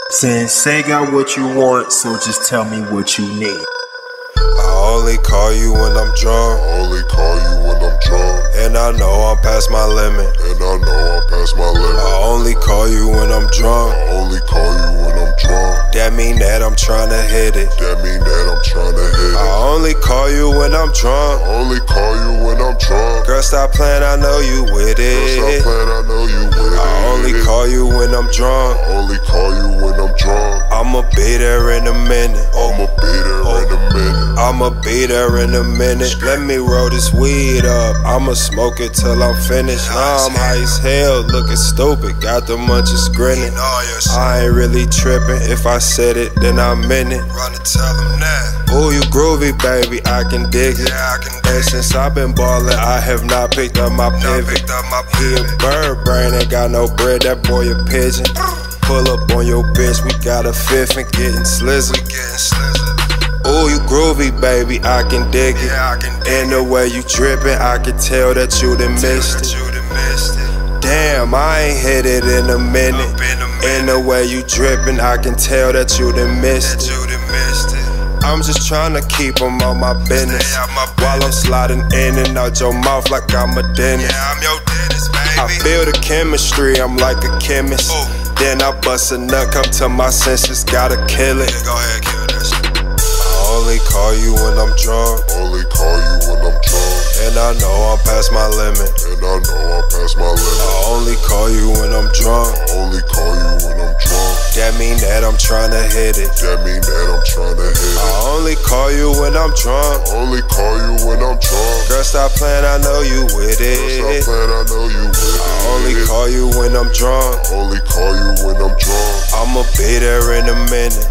Sensei got what you want, so just tell me what you need. I only call you when I'm drunk. And I know I'm past my limit. I only call you when I'm drunk. That mean that I'm tryna hit it. I only call you when I'm drunk. Girl, stop playing, I know you with it. I only call you when I'm drunk. I'ma be there in a minute. I'ma be there in a minute. Let me roll this weed up. I'ma smoke it till I'm finished. Now I'm high as hell, looking stupid. Got the munchies grinning. I ain't really tripping. If I said it, then I meant it. Run and tell them that. Ooh, you groovy, baby, I can dig it. And since I've been ballin', I have not picked up my pivot. He a bird brain, ain't got no bread, that boy a pigeon. Pull up on your bitch, we got a fifth and getting slizzy. Ooh, you groovy, baby, I can dig it. And the way you drippin', I can tell that you done missed it. Damn, I ain't hit it in a minute. And the way you drippin', I can tell that you done missed it. I'm just tryna keep 'em on my business while I'm sliding in and out your mouth like I'm a dentist. I feel the chemistry, I'm like a chemist. Then I bust a nut, come to my senses, gotta kill it. I only call you when I'm drunk. And I know I'm past my limit. I only call you when I'm drunk. That mean that I'm tryna hit it. I only call you when I'm drunk. Girl, stop playing, I know you with it. I only call you when I'm drunk. I'ma be there in a minute.